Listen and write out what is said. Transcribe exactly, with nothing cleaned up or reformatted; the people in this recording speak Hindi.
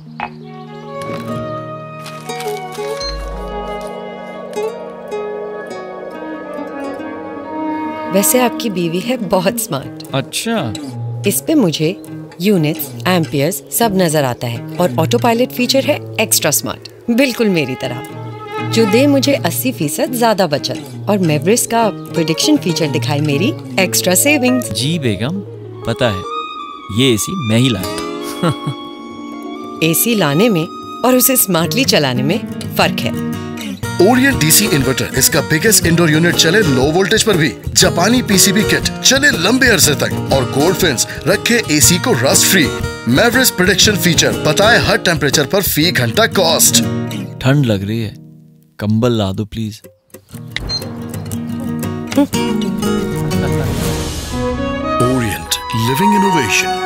वैसे आपकी बीवी है बहुत स्मार्ट। अच्छा। इस पे मुझे यूनिट्स, एम्पियर्स सब नजर आता है और ऑटो पायलट फीचर है एक्स्ट्रा स्मार्ट, बिल्कुल मेरी तरह, जो दे मुझे अस्सी फीसद ज्यादा बचत। और मेवरिस का प्रेडिक्शन फीचर दिखाई मेरी एक्स्ट्रा सेविंग्स। जी बेगम, पता है ये एसी मैं ही लाया था। एसी लाने में और उसे स्मार्टली चलाने में फर्क है। ओरिएंट डीसी इन्वर्टर, इसका बिगेस्ट इंडोर यूनिट चले लो वोल्टेज पर भी। जापानी पीसीबी किट चले लंबे अरसे तक और गोल्ड फिन्स रखे एसी को रस्ट फ्री। मेवरिस प्रेडिक्शन फीचर बताए हर टेम्परेचर पर फी घंटा कॉस्ट। ठंड लग रही है, कंबल ला दो प्लीज। Orient, living innovation.